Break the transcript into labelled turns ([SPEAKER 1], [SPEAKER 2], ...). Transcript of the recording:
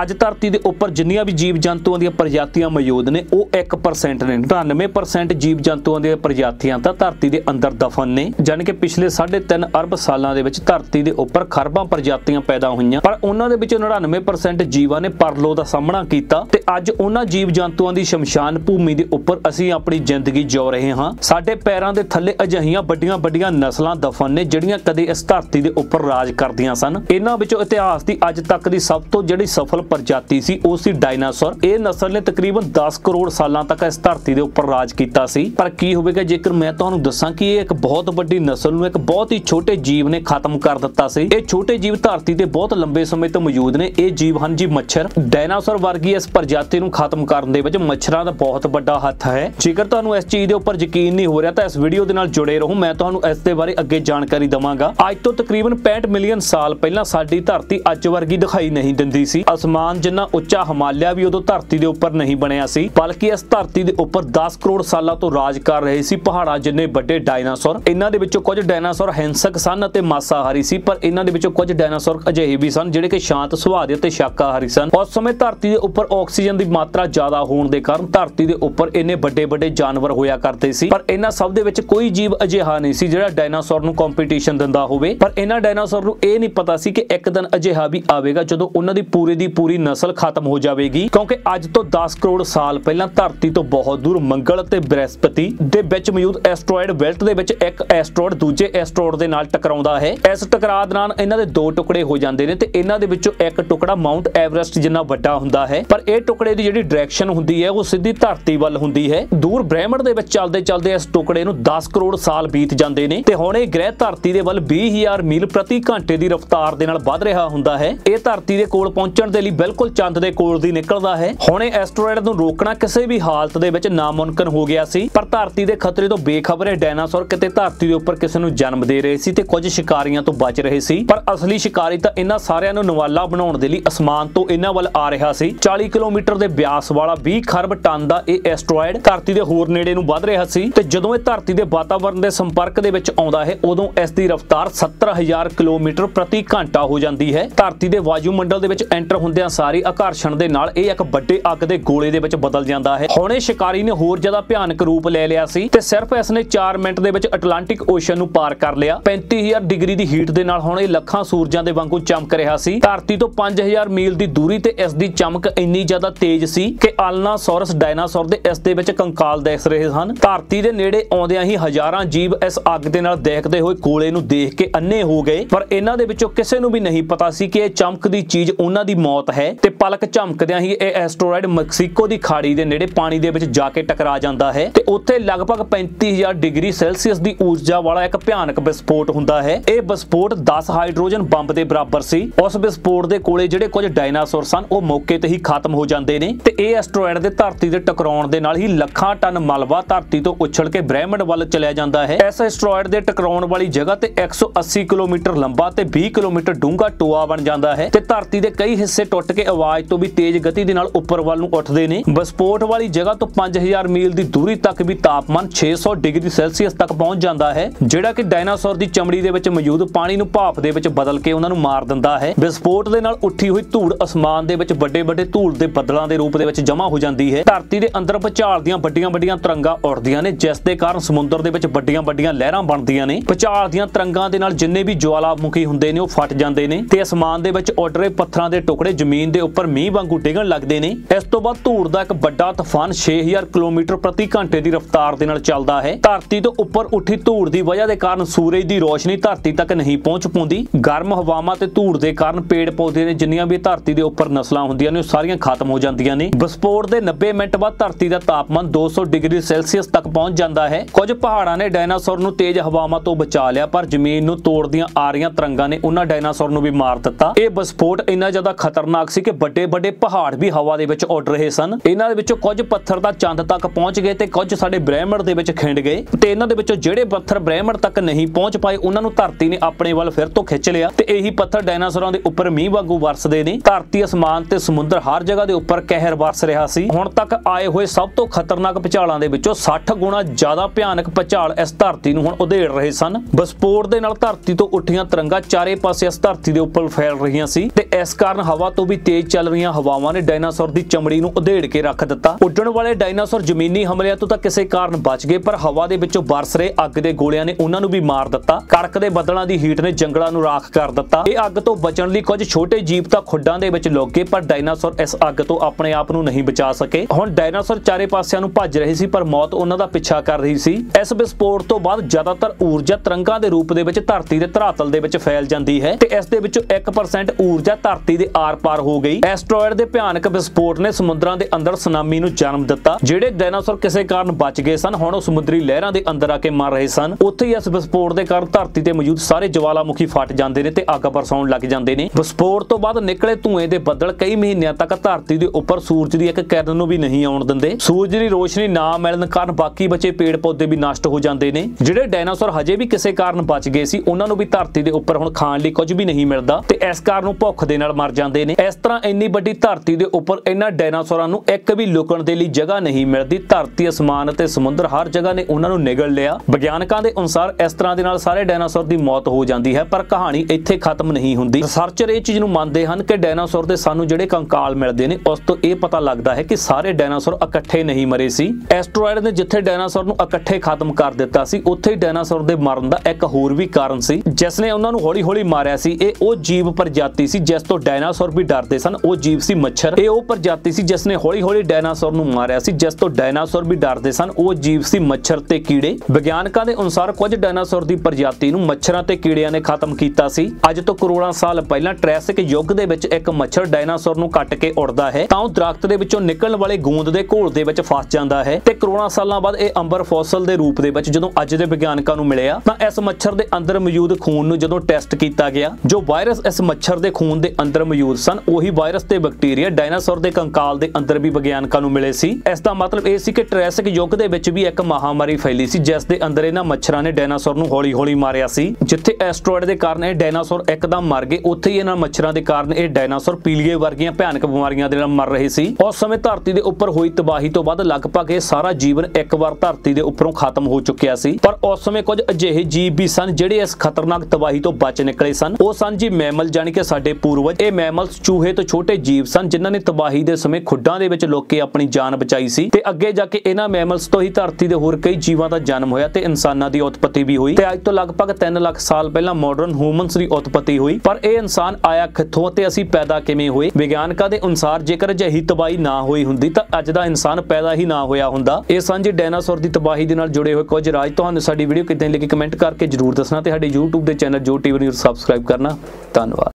[SPEAKER 1] ਅੱਜ ਧਰਤੀ ਦੇ ਉੱਪਰ ਜਿੰਨੀਆਂ ਵੀ ਜੀਵ ਜੰਤੂਆਂ ਦੀਆਂ ਪ੍ਰਜਾਤੀਆਂ ਮੌਜੂਦ ਨੇ ਉਹ 1% ਨੇ। 99% ਜੀਵ ਜੰਤੂਆਂ ਦੀਆਂ ਪ੍ਰਜਾਤੀਆਂ ਤਾਂ ਧਰਤੀ ਦੇ ਅੰਦਰ ਦਫਨ ਨੇ, ਜਾਣੀ ਕਿ ਪਿਛਲੇ 3.5 ਅਰਬ ਸਾਲਾਂ ਦੇ ਵਿੱਚ ਧਰਤੀ ਦੇ ਉੱਪਰ ਖਰਬਾਂ ਪ੍ਰਜਾਤੀਆਂ ਪੈਦਾ ਹੋਈਆਂ, ਪਰ ਉਹਨਾਂ ਦੇ ਵਿੱਚੋਂ 99% ਜੀਵਾਂ ਨੇ ਪਰਲੋ ਦਾ ਸਾਹਮਣਾ ਕੀਤਾ ਤੇ ਅੱਜ ਉਹਨਾਂ ਜੀਵ ਜੰਤੂਆਂ ਦੀ ਸ਼ਮਸ਼ਾਨ ਭੂਮੀ ਦੇ ਉੱਪਰ ਅਸੀਂ ਆਪਣੀ ਜ਼ਿੰਦਗੀ ਜਿਉ ਰਹੇ ਹਾਂ। ਸਾਡੇ ਪੈਰਾਂ ਦੇ ਥੱਲੇ ਅਜਿਹੀਆਂ ਵੱਡੀਆਂ ਨਸਲਾਂ ਦਫਨ ਨੇ ਜਿਹੜੀਆਂ ਕਦੇ ਇਸ ਧਰਤੀ ਦੇ ਉੱਪਰ ਰਾਜ ਕਰਦੀਆਂ ਸਨ। ਇਹਨਾਂ ਵਿੱਚੋਂ ਇਤਿਹਾਸ ਦੀ ਅੱਜ ਤੱਕ ਦੀ ਸਭ ਤੋਂ ਜਿਹੜੀ ਸਫਲ ਪ੍ਰਜਾਤੀ ਸੀ ਉਹ ਸੀ ਡਾਇਨਾਸੌਰ। ਇਹ ਨਸਲ ਨੇ ਤਕਰੀਬਨ 10 ਕਰੋੜ ਸਾਲਾਂ ਤੱਕ ਇਸ ਧਰਤੀ ਦੇ ਉੱਪਰ ਰਾਜ ਕੀਤਾ ਸੀ। ਪਰ ਕੀ ਹੋਵੇਗਾ ਜੇਕਰ ਮੈਂ ਤੁਹਾਨੂੰ ਦੱਸਾਂ ਕਿ ਇਹ ਇੱਕ ਬਹੁਤ ਵੱਡੀ ਨਸਲ ਨੂੰ ਇੱਕ ਬਹੁਤ ਹੀ ਛੋਟੇ ਜੀਵ ਨੇ ਖਤਮ ਕਰ ਦਿੱਤਾ ਸੀ। ਇਹ ਛੋਟੇ ਜੀਵ ਧਰਤੀ ਤੇ ਬਹੁਤ ਲੰਬੇ ਸਮੇਂ ਤੋਂ ਮੌਜੂਦ ਨੇ। ਇਹ ਜੀਵ ਹਨ ਜੀ ਮੱਛਰ। ਡਾਇਨਾਸੌਰ ਵਰਗੀ ਇਸ ਪ੍ਰਜਾਤੀ ਨੂੰ ਖਤਮ ਕਰਨ ਦੇ ਵਿੱਚ ਮੱਛਰਾਂ ਦਾ ਬਹੁਤ ਵੱਡਾ ਹੱਥ ਹੈ। ਜੇਕਰ ਤੁਹਾਨੂੰ ਇਸ ਚੀਜ਼ ਦੇ ਉੱਪਰ ਯਕੀਨ ਨਹੀਂ ਹੋ ਰਿਹਾ ਤਾਂ ਇਸ ਵੀਡੀਓ ਦੇ ਨਾਲ ਜੁੜੇ ਰਹੋ, ਮੈਂ ਤੁਹਾਨੂੰ ਇਸ ਦੇ ਬਾਰੇ ਅੱਗੇ ਜਾਣਕਾਰੀ ਦਵਾਂਗਾ। ਅੱਜ ਤੋਂ ਤਕਰੀਬਨ 65 ਮਿਲੀਅਨ ਸਾਲ ਪਹਿਲਾਂ ਸਾਡੀ ਧਰਤੀ ਅੱਜ ਵਰਗੀ ਦਿਖਾਈ ਨਹੀਂ ਦਿੰਦੀ ਸੀ। ਅਸਮਾਨ ਜਿੰਨਾ ਉੱਚਾ ਹਿਮਾਲਿਆ ਵੀ ਉਦੋਂ ਧਰਤੀ ਦੇ ਉੱਪਰ ਨਹੀਂ ਬਣਿਆ ਸੀ, ਬਲਕਿ ਇਸ ਧਰਤੀ ਦੇ ਉੱਪਰ 10 ਕਰੋੜ ਸਾਲਾਂ ਤੋਂ ਰਾਜ ਕਰ ਰਹੇ ਸੀ ਪਹਾੜਾਂ ਜਿੰਨੇ ਵੱਡੇ ਡਾਇਨਾਸੌਰ। ਇਹਨਾਂ ਦੇ ਵਿੱਚੋਂ ਕੁਝ ਡਾਇਨਾਸੌਰ ਹਿੰਸਕ ਸਨ ਅਤੇ ਮਾਸਾਹਾਰੀ ਸੀ, ਪਰ ਇਹਨਾਂ ਦੇ ਵਿੱਚੋਂ ਕੁਝ ਡਾਇਨਾਸੌਰ ਅਜਿਹੇ ਵੀ ਸਨ ਜਿਹੜੇ ਕਿ ਸ਼ਾਂਤ ਸੁਭਾਅ ਦੇ ਅਤੇ ਸ਼ਾਕਾਹਾਰੀ ਸਨ। ਉਸ ਸਮੇਂ ਧਰਤੀ ਦੇ ਉੱਪਰ ਆਕਸੀਜਨ ਦੀ ਮਾਤਰਾ ਜ਼ਿਆਦਾ ਹੋਣ ਦੇ ਕਾਰਨ ਧਰਤੀ ਦੇ ਉੱਪਰ ਇੰਨੇ ਵੱਡੇ ਜਾਨਵਰ ਹੋਇਆ ਕਰਦੇ ਸੀ, ਪਰ ਇਹਨਾਂ ਸਭ ਦੇ ਵਿੱਚ ਕੋਈ ਜੀਵ ਅਜਿਹਾ ਨਹੀਂ ਸੀ ਜਿਹੜਾ ਡਾਇਨਾਸੌਰ ਨੂੰ ਕੰਪੀਟੀਸ਼ਨ ਦਿੰਦਾ ਹੋਵੇ। ਪਰ ਇਹਨਾਂ ਡਾਇਨਾਸੌਰ ਨੂੰ ਇਹ ਨਹੀਂ ਪਤਾ ਸੀ ਕਿ ਇੱਕ ਦਿਨ ਅਜਿਹਾ ਵੀ ਆਵੇਗਾ ਜਦੋਂ ਉਹਨਾਂ ਦੀ ਪੂਰੀ ਨਸਲ ਖਤਮ ਹੋ ਜਾਵੇਗੀ, ਕਿਉਂਕਿ ਅੱਜ ਤੋਂ 10 ਕਰੋੜ ਸਾਲ ਪਹਿਲਾਂ ਧਰਤੀ ਤੋਂ ਬਹੁਤ ਦੂਰ ਮੰਗਲ ਤੇ ਬ੍ਰਹਿਸਪਤੀ ਦੇ ਵਿੱਚ ਮੌਜੂਦ ਐਸਟਰੋਇਡ ਬੈਲਟ ਦੇ ਵਿੱਚ ਇੱਕ ਐਸਟਰੋਇਡ ਦੂਜੇ ਐਸਟਰੋਇਡ ਦੇ ਨਾਲ ਟਕਰਾਉਂਦਾ ਹੈ। ਇਸ ਟਕਰਾਅ ਦੌਰਾਨ ਇਹਨਾਂ ਦੇ 2 ਟੁਕੜੇ ਹੋ ਜਾਂਦੇ ਨੇ ਤੇ ਇਹਨਾਂ ਦੇ ਵਿੱਚੋਂ ਇੱਕ ਟੁਕੜਾ ਮਾਊਂਟ ਐਵਰੈਸਟ ਜਿੰਨਾ ਵੱਡਾ ਹੁੰਦਾ ਹੈ, ਪਰ ਇਹ ਟੁਕੜੇ ਦੀ ਜਿਹੜੀ ਡਾਇਰੈਕਸ਼ਨ ਹੁੰਦੀ ਹੈ ਉਹ ਸਿੱਧੀ ਧਰਤੀ ਵੱਲ ਹੁੰਦੀ ਹੈ। ਦੂਰ ਬ੍ਰਹਿਮੰਡ ਦੇ ਵਿੱਚ ਚੱਲਦੇ ਇਸ ਟੁਕੜੇ ਨੂੰ 10 ਕਰੋੜ ਸਾਲ ਬੀਤ ਜਾਂਦੇ ਨੇ ਤੇ ਹੁਣ ਇਹ ਗ੍ਰਹਿ ਧਰਤੀ ਦੇ ਵੱਲ 20,000 ਮੀਲ ਪ੍ਰਤੀ ਘੰਟੇ ਦੀ ਰਫ਼ਤਾਰ ਦੇ ਨਾਲ ਵੱਧ ਰਿਹਾ ਹੁੰਦਾ ਹੈ। ਇਹ ਧਰਤੀ ਦੇ ਕੋਲ ਪਹੁੰਚਣ ਦੇ ਲਈ ਬਿਲਕੁਲ ਚੰਦ ਦੇ ਕੋਲ ਦੀ ਨਿਕਲਦਾ ਹੈ। ਹੁਣ ਇਹ ਐਸਟਰੋਇਡ ਨੂੰ ਰੋਕਣਾ ਕਿਸੇ ਵੀ ਹਾਲਤ ਦੇ ਵਿੱਚ ਨਾਮੁਮਕਿਨ ਹੋ ਗਿਆ ਸੀ, ਪਰ ਧਰਤੀ ਦੇ ਖਤਰੇ ਤੋਂ ਬੇਖਬਰ ਇਹ ਡਾਇਨਾਸੌਰ ਕਿਤੇ ਧਰਤੀ ਦੇ ਉੱਪਰ ਕਿਸੇ ਨੂੰ ਜਨਮ ਦੇ ਰਹੇ ਸੀ ਤੇ ਕੁਝ ਸ਼ਿਕਾਰੀਆਂ ਤੋਂ ਬਚ ਰਹੇ ਸੀ। ਪਰ ਅਸਲੀ ਸ਼ਿਕਾਰੀ ਤਾਂ ਇਹਨਾਂ ਸਾਰਿਆਂ ਨੂੰ ਨਿਵਾਲਾ ਬਣਾਉਣ ਦੇ ਲਈ ਅਸਮਾਨ ਤੋਂ ਇਹਨਾਂ ਵੱਲ ਆ ਰਿਹਾ ਸੀ। 40 ਕਿਲੋਮੀਟਰ ਦੇ ਵਿਆਸ ਵਾਲਾ 20 ਖਰਬ ਟਨ ਦਾ ਇਹ ਐਸਟਰੋਇਡ ਧਰਤੀ ਦੇ ਹੋਰ ਨੇੜੇ ਨੂੰ ਵੱਧ ਰਿਹਾ ਸੀ ਤੇ ਜਦੋਂ ਇਹ ਧਰਤੀ ਦੇ ਵਾਤਾਵਰਣ ਦੇ ਸੰਪਰਕ ਦੇ ਵਿੱਚ ਆਉਂਦਾ ਹੈ ਉਦੋਂ ਇਸ ਦੀ ਰਫ਼ਤਾਰ 70,000 ਕਿਲੋਮੀਟਰ ਪ੍ਰਤੀ ਘੰਟਾ ਹੋ ਜਾਂਦੀ ਹੈ। ਧਰਤੀ ਦੇ ਵਾਯੂਮੰਡਲ ਦੇ ਵਿੱਚ ਐਂਟਰ ਹੁੰਦਿਆਂ ਸਾਰੀ ਆਕਰਸ਼ਣ ਦੇ ਨਾਲ ਇਹ ਇੱਕ ਵੱਡੇ ਅੱਗ ਦੇ ਗੋਲੇ ਦੇ ਵਿੱਚ ਬਦਲ ਜਾਂਦਾ ਹੈ। ਹੁਣ ਇਹ ਸ਼ਿਕਾਰੀ ਨੇ ਹੋਰ ਜ਼ਿਆਦਾ ਭਿਆਨਕ ਰੂਪ ਲੈ ਲਿਆ ਸੀ ਤੇ ਸਿਰਫ ਇਸ ਨੇ 4 ਮਿੰਟ ਦੇ ਵਿੱਚ ਅਟਲਾਂਟਿਕ ਓਸ਼ਨ ਨੂੰ ਪਾਰ ਕਰ ਲਿਆ। 35,000 ਡਿਗਰੀ ਦੀ ਹੀਟ ਦੇ ਨਾਲ ਹੁਣ ਇਹ ਲੱਖਾਂ ਸੂਰਜਾਂ ਦੇ ਵਾਂਗੂ ਚਮਕ ਰਿਹਾ ਸੀ। ਧਰਤੀ ਤੋਂ 5,000 ਮੀਲ ਦੀ ਦੂਰੀ ਤੇ ਇਸ ਦੀ ਚਮਕ ਇੰਨੀ ਜ਼ਿਆਦਾ ਤੇਜ਼ ਸੀ ਕਿ ਅਲਨਾਸੌਰਸ ਡਾਇਨਾਸੌਰ ਦੇ ਇਸ ਦੇ ਵਿੱਚ ਕੰਕਾਲ ਦਿਖ ਰਹੇ ਹਨ। ਧਰਤੀ ਦੇ ਨੇੜੇ ਆਉਂਦਿਆਂ ਹੀ ਹਜ਼ਾਰਾਂ ਜੀਵ ਇਸ ਅੱਗ ਦੇ ਨਾਲ ਦੇਖਦੇ ਹੋਏ ਗੋਲੇ ਨੂੰ ਦੇਖ ਕੇ ਅੰਨੇ ਹੋ ਗਏ, ਪਰ ਇਹਨਾਂ ਦੇ ਵਿੱਚੋਂ ਕਿਸੇ ਨੂੰ ਵੀ ਨਹੀਂ ਪਤਾ ਸੀ ਕਿ ਇਹ ਚਮਕਦੀ ਚੀਜ਼ ਉਹਨਾਂ ਦੀ ਮੌਤ ਹੈ ਤੇ ਪਲਕ ਝਮਕਦਿਆਂ ਹੀ ਇਹ ਐਸਟਰੋਇਡ ਮੈਕਸੀਕੋ ਦੀ ਖਾੜੀ ਦੇ ਨੇੜੇ ਪਾਣੀ ਦੇ ਵਿੱਚ ਜਾ ਕੇ ਟਕਰਾ ਜਾਂਦਾ ਹੈ ਤੇ ਉੱਥੇ ਲਗਭਗ 35,000 ਡਿਗਰੀ ਸੈਲਸੀਅਸ ਦੀ ਊਰਜਾ ਵਾਲਾ ਇੱਕ ਭਿਆਨਕ ਵਿਸਫੋਟ ਹੁੰਦਾ ਹੈ। ਇਹ ਵਿਸਫੋਟ 10 ਹਾਈਡਰੋਜਨ ਬੰਬ ਦੇ ਬਰਾਬਰ ਸੀ। ਉਸ ਵਿਸਫੋਟ ਦੇ ਕੋਲੇ ਜਿਹੜੇ ਕੁਝ ਡਾਇਨਾਸੌਰ ਸਨ ਉਹ ਮੌਕੇ ਤੇ ਹੀ ਖਤਮ ਹੋ ਜਾਂਦੇ ਨੇ ਤੇ ਇਹ ਐਸਟਰੋਇਡ ਦੇ ਧਰਤੀ ਦੇ ਟਕਰਾਉਣ ਦੇ ਨਾਲ ਹੀ ਲੱਖਾਂ ਟਨ ਮਲਬਾ ਧਰਤੀ ਤੋਂ ਉਛਲ ਕੇ ਬ੍ਰਹਿਮੰਡ ਵੱਲ ਚਲਿਆ ਜਾਂਦਾ ਹੈ। ਇਸ ਐਸਟਰੋਇਡ ਦੇ ਟਕਰਾਉਣ ਵਾਲੀ ਜਗ੍ਹਾ ਤੇ 180 ਕਿਲੋਮੀਟਰ ਲੰਬਾ ਤੇ 20 ਕਿਲੋਮੀਟਰ ਡੂੰਘਾ ਟੋਆ ਬਣ ਜਾਂਦਾ ਹੈ ਤੇ ਧਰਤੀ ਦੇ ਕਈ ਹਿੱਸੇ ਟੁੱਟ ਕੇ ਆਵਾਜ਼ ਤੋਂ ਵੀ ਤੇਜ਼ ਗਤੀ ਦੇ ਨਾਲ ਉੱਪਰ ਵੱਲ ਨੂੰ ਉੱਠਦੇ ਨੇ। ਵਿਸਫੋਟ ਵਾਲੀ ਜਗ੍ਹਾ ਤੋਂ 5,000 ਮੀਲ ਦੀ ਦੂਰੀ ਤੱਕ ਵੀ ਤਾਪਮਾਨ 600 ਡਿਗਰੀ ਸੈਲਸੀਅਸ ਤੱਕ ਪਹੁੰਚ ਜਾਂਦਾ ਹੈ, ਜਿਹੜਾ ਕਿ ਡਾਇਨਾਸੌਰ ਦੀ ਚਮੜੀ ਦੇ ਵਿੱਚ ਮੌਜੂਦ ਪਾਣੀ ਨੂੰ ਭਾਪ ਦੇ ਵਿੱਚ ਬਦਲ ਕੇ ਉਹਨਾਂ ਨੂੰ ਮਾਰ ਦਿੰਦਾ ਹੈ। ਵਿਸਫੋਟ ਦੇ ਨਾਲ ਉੱਠੀ ਹੋਈ ਧੂੜ ਅਸਮਾਨ ਦੇ ਵਿੱਚ ਵੱਡੇ ਧੂੜ ਦੇ ਬੱਦਲਾਂ ਦੇ ਰੂਪ ਦੇ ਵਿੱਚ ਜਮ੍ਹਾਂ ਹੋ ਜਾਂਦੀ ਹੈ। ਧਰਤੀ ਦੇ ਅੰਦਰ ਭੁਚਾਲ ਦੀਆਂ ਵੱਡੀਆਂ ਤਰੰਗਾਂ ਉੱਠਦੀਆਂ ਨੇ, ਜਿਸ ਦੇ ਕਾਰਨ ਸਮੁੰਦਰ ਦੇ ਵਿੱਚ ਵੱਡੀਆਂ ਲਹਿਰਾਂ ਬਣਦੀਆਂ ਨੇ। ਭੁਚਾਲ ਦੀਆਂ ਤਰੰਗਾਂ ਦੇ ਨਾਲ ਜਿੰਨੇ ਵੀ ਜਵਾਲਾਮੁਖੀ ਹੁੰਦੇ ਨੇ ਉਹ ਫਟ ਜਾਂਦੇ ਨੇ ਤੇ ਅਸਮਾਨ ਦੇ ਵਿੱਚ ਉੱਡ ਰਹੇ ਪੱਥਰਾਂ ਦੇ ਟੁਕੜੇ ਜ਼ਮੀਨ ਦੇ ਉੱਪਰ ਮੀਂਹ ਵਾਂਗੂ ਡਿੱਗਣ ਲੱਗਦੇ ਨੇ। ਇਸ ਤੋਂ ਬਾਅਦ ਧੂੜ ਦਾ ਇੱਕ ਵੱਡਾ ਤੂਫਾਨ 6,000 ਕਿਲੋਮੀਟਰ ਪ੍ਰਤੀ ਘੰਟੇ ਦੀ ਰਫ਼ਤਾਰ ਦੇ ਨਾਲ ਚੱਲਦਾ ਹੈ। ਧਰਤੀ ਤੋਂ ਉੱਪਰ ਉੱਠੀ ਧੂੜ ਦੀ ਵਜ੍ਹਾ ਦੇ ਕਾਰਨ ਸੂਰਜ ਦੀ ਰੋਸ਼ਨੀ ਧਰਤੀ ਤੱਕ ਨਹੀਂ ਪਹੁੰਚ ਪਾਉਂਦੀ। ਗਰਮ ਹਵਾਵਾਂ ਤੇ ਧੂੜ ਦੇ ਕਾਰਨ ਪੇੜ ਪੌਦੇ ਨੇ ਜਿੰਨੀਆਂ ਵੀ ਧਰਤੀ ਦੇ ਉੱਪਰ ਨਸਲਾਂ ਹੁੰਦੀਆਂ ਨੇ ਉਹ ਸਾਰੀਆਂ ਖਤਮ ਹੋ ਜਾਂਦੀਆਂ ਨੇ। ਵਿਸਫੋਟ ਦੇ 90 ਮਿੰਟ ਬਾਅਦ ਧਰਤੀ ਦਾ ਤਾਪਮਾਨ 200 ਡਿਗਰੀ ਸੈਲਸੀਅਸ ਤੱਕ ਪਹੁੰਚ ਜਾਂਦਾ ਹੈ। ਕੁਝ ਪਹਾੜਾਂ ਨੇ ਡਾਇਨਾਸੌਰ ਨੂੰ ਤੇਜ਼ ਹਵਾਵਾਂ ਤੋਂ ਬਚਾ ਲਿਆ, ਪਰ ਜ਼ਮੀਨ ਨੂੰ ਤੋੜਦੀਆਂ ਆ ਰਹੀਆਂ ਤਰੰਗਾਂ ਨੇ ਉਹਨਾਂ ਡਾਇਨਾਸੌਰ ਨੂੰ ਵੀ ਮਾਰ ਦਿੱਤਾ। ਇਹ ਵਿਸਫੋਟ ਇੰਨਾ ਜ਼ਿਆਦਾ ਖਤਰਨਾਕ ਸੀ ਕਿ ਵੱਡੇ ਪਹਾੜ ਵੀ ਹਵਾ ਦੇ ਵਿੱਚ ਉੱਡ ਰਹੇ ਸਨ। ਇਹਨਾਂ ਦੇ ਵਿੱਚੋਂ ਕੁਝ ਪੱਥਰ ਤਾਂ ਚੰਦ ਤੱਕ ਪਹੁੰਚ ਗਏ ਤੇ ਕੁਝ ਸਾਡੇ ਬ੍ਰਹਿਮੰਡ ਦੇ ਵਿੱਚ ਖਿੰਡ ਗਏ ਤੇ ਇਹਨਾਂ ਦੇ ਵਿੱਚੋਂ ਜਿਹੜੇ ਪੱਥਰ ਬ੍ਰਹਿਮੰਡ ਤੱਕ ਨਹੀਂ ਪਹੁੰਚ ਪਾਏ ਉਹਨਾਂ ਨੂੰ ਧਰਤੀ ਨੇ ਆਪਣੇ ਵੱਲ ਫਿਰ ਤੋਂ ਖਿੱਚ ਲਿਆ ਤੇ ਇਹੀ ਪੱਥਰ ਡਾਇਨਾਸੌਰਾਂ ਦੇ ਉੱਪਰ ਮੀਂਹ ਵਾਂਗੂ ਵਰਸਦੇ ਨੇ। ਧਰਤੀ, ਅਸਮਾਨ ਤੇ ਸਮੁੰਦਰ ਹਰ ਜਗ੍ਹਾ ਦੇ ਉੱਪਰ ਕਹਿਰ ਵਰਸ ਰਿਹਾ ਸੀ। ਹੁਣ ਤੱਕ ਆਏ ਹੋਏ ਸਭ ਤੋਂ ਖਤਰਨਾਕ ਭੁਚਾਲਾਂ ਦੇ ਵਿੱਚੋਂ 60 ਗੁਣਾ ਜ਼ਿਆਦਾ ਭਿਆਨਕ ਭੁਚਾਲ ਇਸ ਧਰਤੀ ਨੂੰ ਹੁਣ ਉਧੇੜ ਰਹੇ ਸਨ। ਵਿਸਫੋਟ ਦੇ ਨਾਲ ਧਰਤੀ ਤੋਂ ਉੱਠੀਆਂ ਤਰੰਗਾਂ ਚਾਰੇ ਪਾਸੇ ਇਸ ਧਰਤੀ ਦੇ ਉੱਪਰ ਫੈਲ ਰਹੀਆਂ ਸੀ ਤੇ ਇਸ ਕਾਰਨ ਹਵਾ ਤੋਂ ਵੀ ਵੀ ਤੇਜ਼ ਚੱਲ ਰਹੀਆਂ ਹਵਾਵਾਂ ਨੇ ਡਾਇਨਾਸੌਰ ਦੀ ਚਮੜੀ ਨੂੰ ਉਧੇੜ ਕੇ ਰੱਖ ਦਿੱਤਾ। ਉੱਡਣ ਵਾਲੇ ਡਾਇਨਾਸੌਰ ਜ਼ਮੀਨੀ ਹਮਲਿਆਂ ਤੋਂ ਤਾਂ ਕਿਸੇ ਕਾਰਨ ਬਚ ਗਏ, ਪਰ ਹਵਾ ਦੇ ਵਿੱਚੋਂ ਬਰਸ ਰਹੇ ਅੱਗ ਦੇ ਗੋਲਿਆਂ ਨੇ ਉਹਨਾਂ ਨੂੰ ਵੀ ਮਾਰ ਦਿੱਤਾ। ਕੜਕਦੇ ਬੱਦਲਾਂ ਦੀ ਹੀਟ ਨੇ ਜੰਗਲਾਂ ਨੂੰ ਰਾਖ ਕਰ ਦਿੱਤਾ। ਇਹ ਅੱਗ ਤੋਂ ਬਚਣ ਲਈ ਕੁਝ ਛੋਟੇ ਜੀਵ ਤਾਂ ਖੁੱਡਾਂ ਦੇ ਵਿੱਚ ਲੁਕ ਗਏ, ਪਰ ਡਾਇਨਾਸੌਰ ਇਸ ਅੱਗ ਤੋਂ ਆਪਣੇ ਆਪ ਨੂੰ ਨਹੀਂ ਬਚਾ ਸਕੇ। ਹੁਣ ਡਾਇਨਾਸੌਰ ਚਾਰੇ ਪਾਸਿਆਂ ਨੂੰ ਭੱਜ ਰਹੇ ਸੀ, ਪਰ ਮੌਤ ਉਹਨਾਂ ਦਾ ਪਿੱਛਾ ਕਰ ਰਹੀ ਸੀ। ਇਸ ਵਿਸਫੋਟ ਤੋਂ ਬਾਅਦ ਜ਼ਿਆਦਾਤਰ ਊਰਜਾ ਤਰੰਗਾਂ ਦੇ ਰੂਪ ਦੇ ਵਿੱਚ ਧਰਤੀ ਦੇ ਧਰਾਤਲ ਦੇ ਵਿੱਚ ਫੈਲ ਜਾਂਦੀ ਹੈ ਤੇ ਇਸ ਦੇ ਵਿੱਚੋਂ 1% ਊਰਜਾ ਧਰਤੀ ਦੇ ਆਰ-ਪਾਰ ਹੋ ਗਈ। ਐਸਟਰੋਇਡ ਦੇ ਭਿਆਨਕ ਵਿਸਫੋਟ ਨੇ ਸਮੁੰਦਰਾਂ ਦੇ ਅੰਦਰ ਸੁਨਾਮੀ ਨੂੰ ਜਨਮ ਦਿੱਤਾ। ਜਿਹੜੇ ਡਾਇਨਾਸੌਰ ਕਿਸੇ ਕਾਰਨ ਬਚ ਗਏ ਸਨ, ਹੁਣ ਉਹ ਸਮੁੰਦਰੀ ਲਹਿਰਾਂ ਦੇ ਅੰਦਰ ਆ ਕੇ ਮਰ ਰਹੇ ਸਨ। ਉੱਥੇ ਹੀ ਇਸ ਵਿਸਫੋਟ ਦੇ ਕਾਰਨ ਧਰਤੀ ਤੇ ਮੌਜੂਦ ਸਾਰੇ ਜਵਾਲਾਮੁਖੀ ਫਟ ਜਾਂਦੇ ਨੇ ਤੇ ਅੱਗ ਬਰਸਾਉਣ ਲੱਗ ਜਾਂਦੇ ਨੇ। ਵਿਸਫੋਟ ਤੋਂ ਬਾਅਦ ਨਿਕਲੇ ਧੂਏ ਦੇ ਬੱਦਲ ਕਈ ਮਹੀਨਿਆਂ ਤੱਕ ਧਰਤੀ ਦੇ ਉੱਪਰ ਸੂਰਜ ਦੀ ਇੱਕ ਕਿਰਨ ਨੂੰ ਵੀ ਨਹੀਂ ਆਉਣ ਦਿੰਦੇ। ਸੂਰਜ ਦੀ ਰੋਸ਼ਨੀ ਨਾ ਮਿਲਣ ਕਾਰਨ ਬਾਕੀ ਬਚੇ ਪੇੜ ਪੌਦੇ ਵੀ ਨਸ਼ਟ ਹੋ ਜਾਂਦੇ ਨੇ। ਜਿਹੜੇ ਡਾਇਨਾਸੌਰ ਹਜੇ ਵੀ ਕਿਸੇ ਕਾਰਨ ਬਚ ਗਏ ਸੀ, ਉਹਨਾਂ ਨੂੰ ਵੀ ਧਰਤੀ ਦੇ ਉੱਪਰ ਹੁਣ ਖਾਣ ਲਈ ਕੁਝ ਵੀ ਨਹੀਂ ਮਿਲਦਾ ਤੇ ਇਸ ਕਾਰਨ ਉਹ ਭੁੱਖ ਦੇ ਨਾਲ ਮਰ ਜਾਂਦੇ ਨੇ। ਇਸ ਤਰ੍ਹਾਂ ਇੰਨੀ ਵੱਡੀ ਧਰਤੀ ਦੇ ਉੱਪਰ ਇਹਨਾਂ ਡਾਇਨਾਸੌਰਾਂ ਨੂੰ ਇੱਕ ਵੀ ਲੁਕਣ ਦੇ ਲਈ ਜਗ੍ਹਾ ਨਹੀਂ ਮਿਲਦੀ। ਧਰਤੀ, ਅਸਮਾਨ ਅਤੇ ਸਮੁੰਦਰ ਹਰ ਜਗ੍ਹਾ ਨੇ ਉਹਨਾਂ ਨੂੰ ਨਿਗਲ ਲਿਆ। ਵਿਗਿਆਨਕਾਂ ਦੇ ਅਨੁਸਾਰ ਇਸ ਤਰ੍ਹਾਂ ਦੇ ਨਾਲ ਸਾਰੇ ਡਾਇਨਾਸੌਰ ਦੀ ਮੌਤ ਹੋ ਜਾਂਦੀ ਹੈ, ਪਰ ਕਹਾਣੀ ਇੱਥੇ ਖਤਮ ਨਹੀਂ ਹੁੰਦੀ। ਰਿਸਰਚਰ ਇਹ ਚੀਜ਼ ਨੂੰ ਮੰਨਦੇ ਹਨ ਕਿ ਡਾਇਨਾਸੌਰ ਦੇ ਸਾਨੂੰ ਜਿਹੜੇ ਕੰਕਾਲ ਮਿਲਦੇ ਨੇ, ਉਸ ਤੋਂ ਇਹ ਪਤਾ ਲੱਗਦਾ ਹੈ ਕਿ ਸਾਰੇ ਡਾਇਨਾਸੌਰ ਇਕੱਠੇ ਨਹੀਂ ਮਰੇ ਸੀ। ਐਸਟਰੋਇਡ ਨੇ ਜਿੱਥੇ ਡਾਇਨਾਸੌਰ ਨੂੰ ਇਕੱਠੇ ਖਤਮ ਕਰ ਦਿੱਤਾ ਸੀ, ਉੱਥੇ ਹੀ ਡਾਇਨਾਸੌਰ ਦੇ ਮਰਨ ਦਾ ਇੱਕ ਹੋਰ ਵੀ ਕਾਰਨ ਸੀ ਜਿਸ ਨੇ ਉਹਨਾਂ ਨੂੰ ਹੌਲੀ-ਹੌਲੀ ਮਾਰਿਆ ਸੀ। ਇਹ ਉਹ ਜੀਵ ਪ੍ਰਜਾਤੀ ਸੀ ਜਿਸ ਤੋਂ ਡਾਇਨਾਸੌਰ ਵੀ ਡਰਦੇ ਸਨ। ਉਹ ਜੀਵ ਸੀ ਮੱਛਰ। ਇਹ ਉਹ ਪ੍ਰਜਾਤੀ ਸੀ ਜਿਸ ਨੇ ਹੌਲੀ-ਹੌਲੀ ਡਾਇਨਾਸੌਰ ਨੂੰ ਮਾਰਿਆ ਸੀ, ਜਿਸ ਤੋਂ ਡਾਇਨਾਸੌਰ ਵੀ ਡਰਦੇ ਸਨ। ਉਹ ਜੀਵ ਸੀ ਮੱਛਰ ਤੇ ਕੀੜੇ। ਵਿਗਿਆਨਕਾਂ ਦੇ ਅਨੁਸਾਰ ਕੁਝ ਡਾਇਨਾਸੌਰ ਦੀ ਪ੍ਰਜਾਤੀ ਨੂੰ ਮੱਛਰਾਂ ਤੇ ਕੀੜਿਆਂ ਨੇ ਖਤਮ ਕੀਤਾ ਸੀ। ਅੱਜ ਤੋਂ ਕਰੋੜਾਂ ਸਾਲ ਪਹਿਲਾਂ ਟ੍ਰੈਸਿਕ ਯੁੱਗ ਦੇ ਵਿੱਚ ਇੱਕ ਮੱਛਰ ਡਾਇਨਾਸੌਰ ਨੂੰ ਕੱਟ ਕੇ ਉੱਡਦਾ ਹੈ ਤਾਂ ਉਹ ਦਰਖਤ ਦੇ ਵਿੱਚੋਂ ਨਿਕਲਣ ਵਾਲੇ ਗੂੰਦ ਦੇ ਘੋਲ ਦੇ ਵਿੱਚ ਫਸ ਜਾਂਦਾ ਹੈ ਤੇ ਕਰੋੜਾਂ ਸਾਲਾਂ ਬਾਅਦ ਇਹ ਅੰਬਰ ਫੋਸਲ ਦੇ ਰੂਪ ਦੇ ਵਿੱਚ ਜਦੋਂ ਅੱਜ ਦੇ ਵਿਗਿਆਨਕਾਂ ਨੂੰ ਮਿਲਿਆ ਤਾਂ ਇਸ ਮੱਛਰ ਦੇ ਅੰਦਰ ਮੌਜੂਦ ਖੂਨ ਨੂੰ ਜਦੋਂ ਟੈਸਟ ਕੀਤਾ ਗਿਆ, ਜੋ ਵਾਇਰਸ ਇਸ ਮੱਛਰ ਦੇ ਖੂਨ ਦੇ ਅੰਦਰ ਮੌਜੂਦ ਸਨ, ਉਹੀ ਵਾਇਰਸ ਤੇ ਬੈਕਟੀਰੀਆ ਡਾਇਨਾਸੌਰ ਦੇ ਕੰਕਾਲ ਦੇ ਅੰਦਰ ਵੀ ਵਿਗਿਆਨਕਾਂ ਨੂੰ ਮਿਲੇ ਸੀ। ਇਸ ਦਾ ਮਤਲਬ ਇਹ ਸੀ ਕਿ ਟ੍ਰੈਸਿਕ ਯੁੱਗ ਦੇ ਵਿੱਚ ਵੀ ਇੱਕ ਮਹਾਮਾਰੀ ਫੈਲੀ ਸੀ ਜਿਸ ਦੇ ਅੰਦਰ ਇਹਨਾਂ ਮੱਛਰਾਂ ਨੇ ਡਾਇਨਾਸੌਰ ਨੂੰ ਹੌਲੀ-ਹੌਲੀ ਮਾਰਿਆ ਸੀ। ਜਿੱਥੇ ਐਸਟਰੋਇਡ ਦੇ ਕਾਰਨ ਇਹ ਡਾਇਨਾਸੌਰ ਇੱਕਦਮ ਮਰ ਗਏ, ਉੱਥੇ ਹੀ ਇਹਨਾਂ ਮੱਛਰਾਂ ਦੇ ਕਾਰਨ ਇਹ ਡਾਇਨਾਸੌਰ ਪੀਲੀਏ ਵਰਗੀਆਂ ਭਿਆਨਕ ਬਿਮਾਰੀਆਂ ਦੇ ਨਾਲ ਮਰ ਰਹੇ ਸੀ। ਉਸ ਸਮੇਂ ਧਰਤੀ ਦੇ ਉੱਪਰ ਹੋਈ ਤਬਾਹੀ ਤੋਂ ਬਾਅਦ ਲਗਭਗ ਇਹ ਸਾਰਾ ਜੀਵਨ ਇੱਕ ਵਾਰ ਧਰਤੀ ਦੇ ਉੱਪਰੋਂ ਖਤਮ ਹੋ ਚੁੱਕਿਆ ਸੀ, ਪਰ ਉਸ ਸਮੇਂ ਕੁਝ ਅਜਿਹੇ ਜੀਵ ਵੀ ਸਨ ਜਿਹੜੇ ਇਸ ਖਤਰਨਾਕ ਤਬਾਹੀ ਤੋਂ ਬਚ ਨਿਕਲੇ ਸਨ। ਉਹ ਸਨ ਜੀ ਮੈਮਲ, ਜਾਨੀ ਕਿ ਸਾਡੇ ਪੂਰਵਜ। ਇਹ ਮੈਮਲਸ ਚੂਹੇ ਤੋਂ ਛੋਟੇ ਜੀਵ ਸਨ ਜਿਨ੍ਹਾਂ ਨੇ ਤਬਾਹੀ ਦੇ ਸਮੇਂ ਖੁੱਡਾਂ ਦੇ ਵਿੱਚ ਲੁਕ ਕੇ ਆਪਣੀ ਜਾਨ ਬਚਾਈ ਸੀ ਤੇ ਅੱਗੇ ਜਾ ਕੇ ਇਹਨਾਂ ਮੈਮਲਸ ਤੋਂ ਹੀ ਧਰਤੀ ਦੇ ਹੋਰ ਕਈ ਜੀਵਾਂ ਦਾ ਜਨਮ ਹੋਇਆ ਤੇ ਇਨਸਾਨਾਂ ਦੀ ਉਤਪਤੀ ਵੀ ਹੋਈ ਤੇ ਅੱਜ ਤੋਂ ਲਗਭਗ 3 ਲੱਖ ਸਾਲ ਪਹਿਲਾਂ ਮਾਡਰਨ ਹਿਊਮਨਸ ਦੀ ਉਤਪਤੀ ਹੋਈ। ਪਰ ਇਹ ਇਨਸਾਨ ਆਇਆ ਕਿੱਥੋਂ ਤੇ ਅਸੀਂ ਪੈਦਾ ਕਿਵੇਂ ਹੋਏ? ਵਿਗਿਆਨਕਾਂ ਦੇ ਅਨੁਸਾਰ ਜੇਕਰ ਅਜਿਹੀ ਤਬਾਹੀ ਨਾ ਹੋਈ ਹੁੰਦੀ ਤਾਂ ਅੱਜ ਦਾ ਇਨਸਾਨ ਪੈਦਾ ਹੀ ਨਾ ਹੋਇਆ ਹੁੰਦਾ। ਇਹ ਸਨ ਜੀ ਡਾਇਨਾਸੌਰ ਦੀ ਤਬਾਹੀ ਦੇ ਨਾਲ ਜੁੜੇ ਹੋਏ ਕੁਝ ਰਾਜ। ਤੁਹਾਨੂੰ ਸਾਡੀ ਵੀਡੀਓ ਕਿੱਦਾਂ ਲੱਗੀ ਕਮੈਂਟ ਕਰਕੇ ਜਰੂਰ ਦੱਸਣਾ ਤੇ ਸਾਡੇ YouTube ਦੇ ਚੈਨਲ ਜੋ ਟੀਵੀ ਨਿਊਜ਼ ਸਬਸਕ੍ਰਾਈਬ ਕਰਨਾ। ਧੰਨਵਾਦ।